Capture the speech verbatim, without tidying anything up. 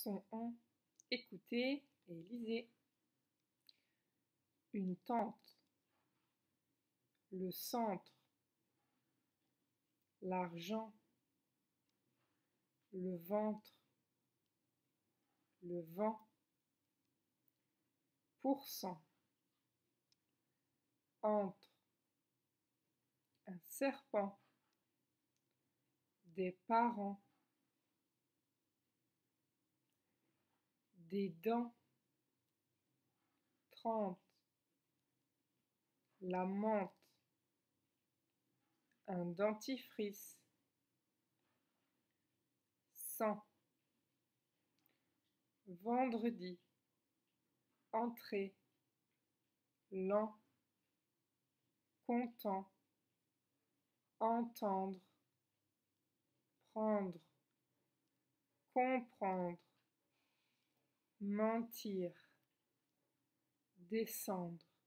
Leçon un. Écoutez et lisez. Une tente. Le centre. L'argent. Le ventre. Le vent. Pourcent. Entre. Un serpent. Des parents. Des dents. Trente. La menthe. Un dentifrice. Cent. Vendredi. Entrée. Lent. Content. Entendre. Prendre. Comprendre. Mentir. Descendre.